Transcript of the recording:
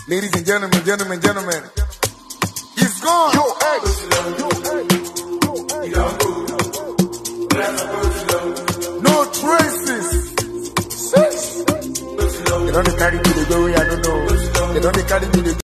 Ladies and gentlemen, he's gone. Yo, X. No traces. They don't carry me the way I don't know. They don't carry me the